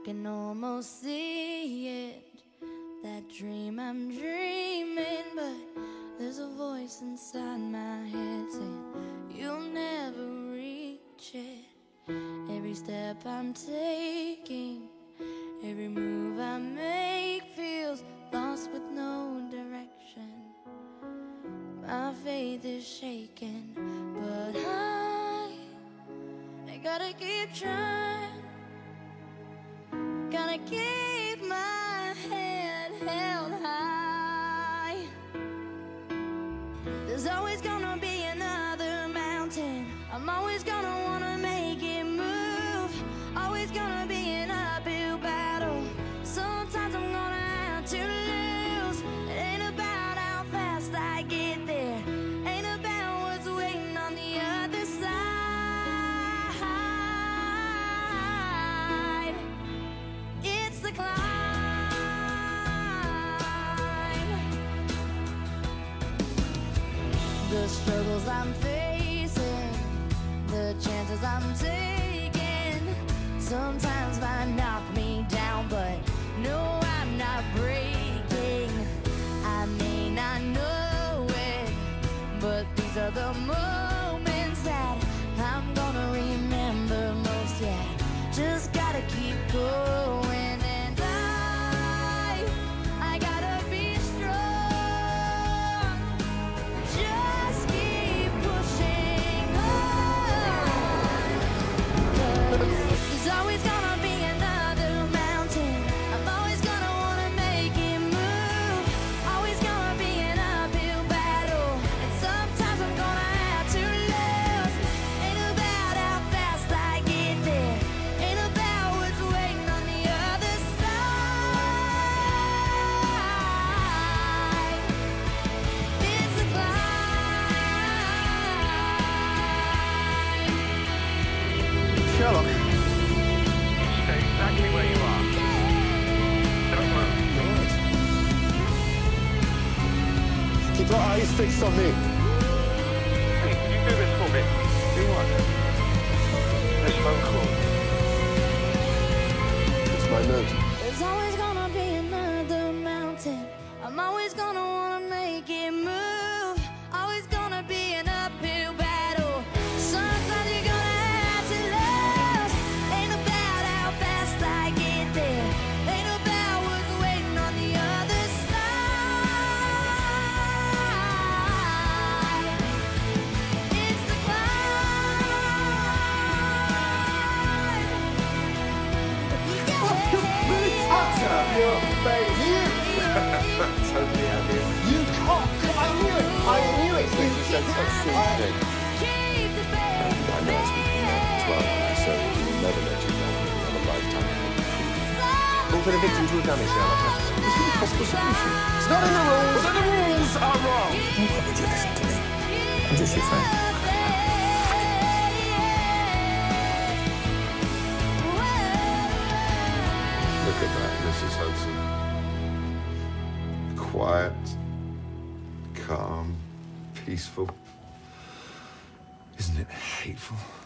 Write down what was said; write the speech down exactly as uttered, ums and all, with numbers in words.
can almost see it, that dream I'm dreaming, but there's a voice inside my head saying you'll never reach it. Every step I'm taking, every move I make feels lost with no direction. My faith is shaking, but I, I gotta keep trying. Gotta keep my head held high. There's always gonna be another mountain. I'm always gonna wanna make it move. Always gonna be an uphill battle. Sometimes I'm gonna have to lose. It ain't about how fast I get there, ain't about what's waiting on the other side. It's the climb. The struggles I'm facing, the chances I'm taking, sometimes might knock me down, but no, I'm not breaking. I may not know it, but these are the moments that I'm gonna remember most. Yeah, just gotta keep going, and I, I gotta be strong. Just keep pushing on. 'Cause there's always gonna be another mountain. I'm always gonna wanna make it move. Always gonna be an uphill battle, and sometimes I'm gonna have to lose. Ain't about how fast I get there, ain't about what's waiting on the other side. It's a climb. Sherlock. Stay exactly where you are. Don't move. Right. Keep your eyes fixed on me. Hey, can you do this for me? Do what? This phone call. It's my note. There's always gonna be another mountain. I'm always gonna wanna make it move. Always gonna be an uphill battle. Sometimes you're gonna have to lose. Ain't about how fast I get there, ain't about what's waiting on the other side. It's the climb. Utter your face. You, Totally happy. you cock. I knew it. I knew it. You said such sweet things. Keep the faith. I know I speak for them as well when I say we will never let you down. We have a lifetime. All for the victims who were damaged, Sherlock. This is a possible solution. It's not in the rules. But the rules are wrong. Why would you listen to me? I'm just your friend. Look at that, Missus Hudson. Quiet, calm, peaceful. Isn't it hateful?